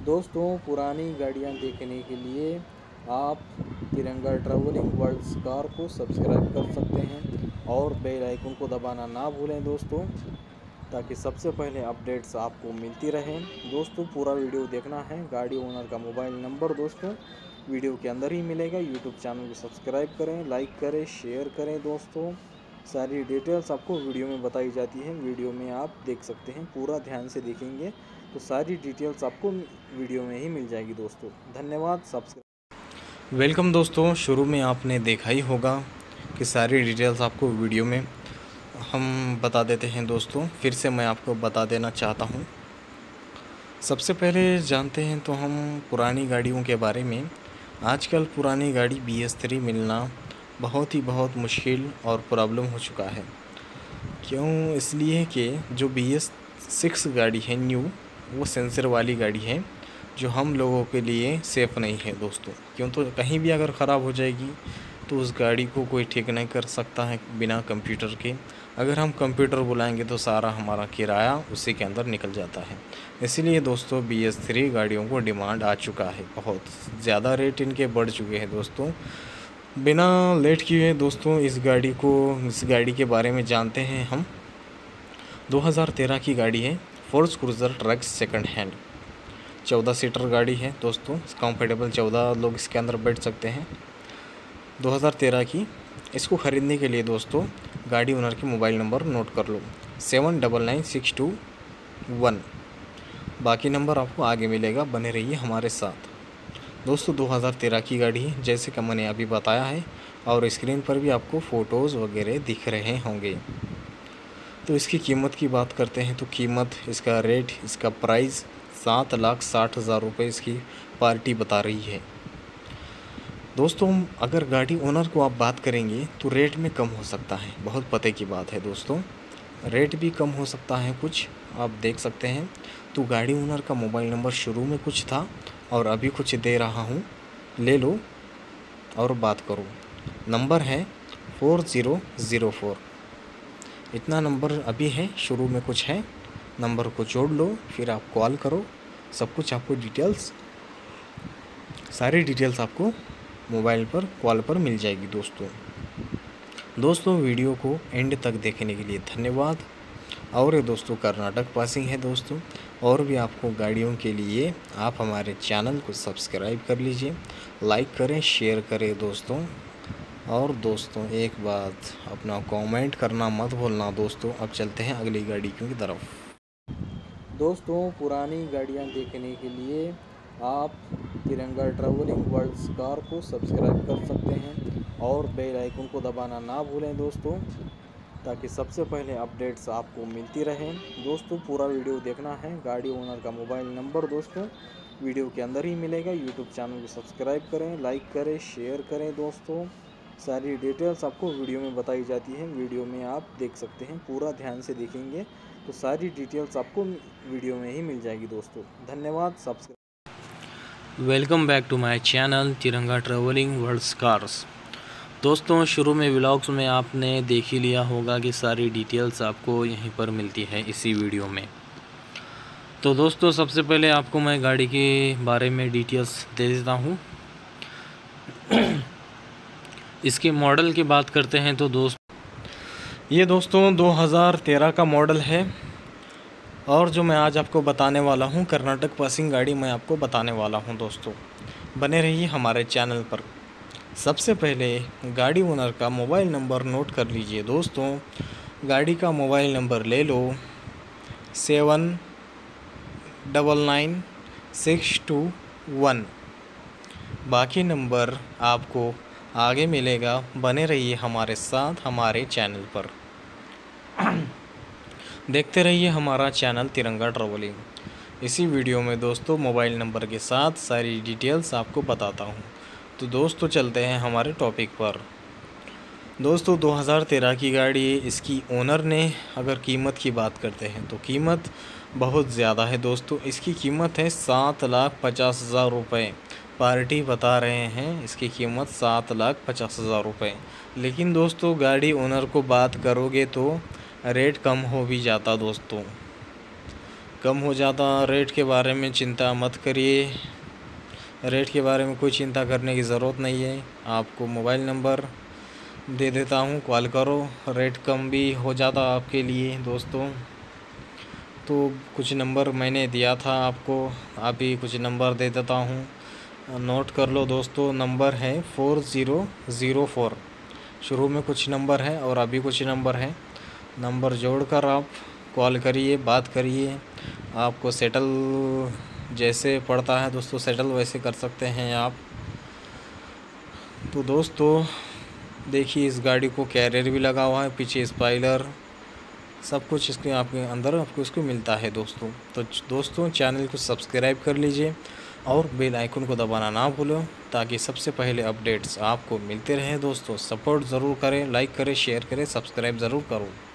दोस्तों पुरानी गाड़ियाँ देखने के लिए आप तिरंगा ट्रैवलिंग वर्ल्ड कार को सब्सक्राइब कर सकते हैं और बेल आइकन को दबाना ना भूलें दोस्तों, ताकि सबसे पहले अपडेट्स आपको मिलती रहें। दोस्तों पूरा वीडियो देखना है। गाड़ी ओनर का मोबाइल नंबर दोस्तों वीडियो के अंदर ही मिलेगा। यूट्यूब चैनल को सब्सक्राइब करें, लाइक करें, शेयर करें दोस्तों। सारी डिटेल्स आपको वीडियो में बताई जाती है, वीडियो में आप देख सकते हैं। पूरा ध्यान से देखेंगे तो सारी डिटेल्स आपको वीडियो में ही मिल जाएगी दोस्तों। धन्यवाद। सब्सक्राइब। वेलकम दोस्तों, शुरू में आपने देखा ही होगा कि सारी डिटेल्स आपको वीडियो में हम बता देते हैं दोस्तों। फिर से मैं आपको बता देना चाहता हूं। सबसे पहले जानते हैं तो हम पुरानी गाड़ियों के बारे में। आजकल पुरानी गाड़ी BS3 मिलना बहुत मुश्किल और प्रॉब्लम हो चुका है। क्यों? इसलिए कि जो BS6 गाड़ी है न्यू, वो सेंसर वाली गाड़ी है, जो हम लोगों के लिए सेफ़ नहीं है दोस्तों। क्यों? तो कहीं भी अगर ख़राब हो जाएगी तो उस गाड़ी को कोई ठीक नहीं कर सकता है बिना कंप्यूटर के। अगर हम कंप्यूटर बुलाएंगे तो सारा हमारा किराया उसी के अंदर निकल जाता है। इसीलिए दोस्तों BS3 गाड़ियों को डिमांड आ चुका है, बहुत ज़्यादा रेट इनके बढ़ चुके हैं दोस्तों। बिना लेट किए दोस्तों इस गाड़ी के बारे में जानते हैं हम। 2013 की गाड़ी है, Force Cruiser truck second hand. 14 seater गाड़ी है दोस्तों, कंफर्टेबल 14 लोग इसके अंदर बैठ सकते हैं। 2013 की। इसको ख़रीदने के लिए दोस्तों गाड़ी ओनर के मोबाइल नंबर नोट कर लो, 799621। बाकी नंबर आपको आगे मिलेगा, बने रहिए हमारे साथ दोस्तों। 2013 की गाड़ी है, जैसे कि मैंने अभी बताया है, और स्क्रीन पर भी आपको फ़ोटोज़ वगैरह दिख रहे होंगे। तो इसकी कीमत की बात करते हैं तो कीमत, इसका रेट, इसका प्राइस 7,60,000 रुपये इसकी पार्टी बता रही है दोस्तों। अगर गाड़ी ओनर को आप बात करेंगे तो रेट में कम हो सकता है, बहुत पते की बात है दोस्तों। रेट भी कम हो सकता है कुछ, आप देख सकते हैं। तो गाड़ी ओनर का मोबाइल नंबर शुरू में कुछ था और अभी कुछ दे रहा हूँ, ले लो और बात करो। नंबर है 4004। इतना नंबर अभी है, शुरू में कुछ है। नंबर को जोड़ लो, फिर आप कॉल करो। सब कुछ आपको सारी डिटेल्स आपको मोबाइल पर कॉल पर मिल जाएगी दोस्तों। वीडियो को एंड तक देखने के लिए धन्यवाद। और ये दोस्तों कर्नाटक पासिंग है दोस्तों। और भी आपको गाड़ियों के लिए आप हमारे चैनल को सब्सक्राइब कर लीजिए, लाइक करें, शेयर करें दोस्तों। और दोस्तों एक बात, अपना कमेंट करना मत भूलना दोस्तों। अब चलते हैं अगली गाड़ियों की तरफ। दोस्तों पुरानी गाड़ियाँ देखने के लिए आप तिरंगा ट्रैवलिंग वर्ल्ड कार को सब्सक्राइब कर सकते हैं और बेल आइकन को दबाना ना भूलें दोस्तों, ताकि सबसे पहले अपडेट्स आपको मिलती रहें। दोस्तों पूरा वीडियो देखना है। गाड़ी ओनर का मोबाइल नंबर दोस्तों वीडियो के अंदर ही मिलेगा। यूट्यूब चैनल को सब्सक्राइब करें, लाइक करें, शेयर करें दोस्तों। सारी डिटेल्स आपको वीडियो में बताई जाती है, वीडियो में आप देख सकते हैं। पूरा ध्यान से देखेंगे तो सारी डिटेल्स आपको वीडियो में ही मिल जाएगी दोस्तों। धन्यवाद। Subscribe. Welcome back to my channel Tiranga travelling world cars. दोस्तों शुरू में व्लॉग्स में आपने देख ही लिया होगा कि सारी डिटेल्स आपको यहीं पर मिलती है इसी वीडियो में। तो दोस्तों सबसे पहले आपको मैं गाड़ी के बारे में डिटेल्स दे देता हूँ। इसके मॉडल की बात करते हैं तो ये दोस्तों 2013 का मॉडल है। और जो मैं आज आपको बताने वाला हूँ, कर्नाटक पासिंग गाड़ी मैं आपको बताने वाला हूँ दोस्तों। बने रहिए हमारे चैनल पर। सबसे पहले गाड़ी ओनर का मोबाइल नंबर नोट कर लीजिए दोस्तों। गाड़ी का मोबाइल नंबर ले लो, 799621। बाकी नंबर आपको आगे मिलेगा, बने रहिए हमारे साथ हमारे चैनल पर। देखते रहिए हमारा चैनल तिरंगा ट्रैवलिंग। इसी वीडियो में दोस्तों मोबाइल नंबर के साथ सारी डिटेल्स आपको बताता हूँ। तो दोस्तों चलते हैं हमारे टॉपिक पर। दोस्तों 2013 की गाड़ी, इसकी ओनर ने अगर कीमत की बात करते हैं तो कीमत बहुत ज़्यादा है दोस्तों। इसकी कीमत है 7,50,000 रुपये। पार्टी बता रहे हैं इसकी कीमत 7,50,000 रुपये। लेकिन दोस्तों गाड़ी ओनर को बात करोगे तो रेट कम हो भी जाता दोस्तों। कम हो जाता। रेट के बारे में चिंता मत करिए, रेट के बारे में कोई चिंता करने की ज़रूरत नहीं है। आपको मोबाइल नंबर दे देता हूँ, कॉल करो, रेट कम भी हो जाता आपके लिए दोस्तों। तो कुछ नंबर मैंने दिया था आपको, अभी कुछ नंबर दे देता हूँ, नोट कर लो दोस्तों। नंबर है 4004, शुरू में कुछ नंबर है और अभी कुछ नंबर है। नंबर जोड़कर आप कॉल करिए, बात करिए। आपको सेटल जैसे पड़ता है दोस्तों, सेटल वैसे कर सकते हैं आप। तो दोस्तों देखिए, इस गाड़ी को कैरियर भी लगा हुआ है, पीछे स्पॉइलर, सब कुछ इसके आपके अंदर आपको इसको मिलता है दोस्तों। तो दोस्तों चैनल को सब्सक्राइब कर लीजिए और बेल आइकन को दबाना ना भूलो, ताकि सबसे पहले अपडेट्स आपको मिलते रहें दोस्तों। सपोर्ट ज़रूर करें, लाइक करें, शेयर करें, सब्सक्राइब ज़रूर करो।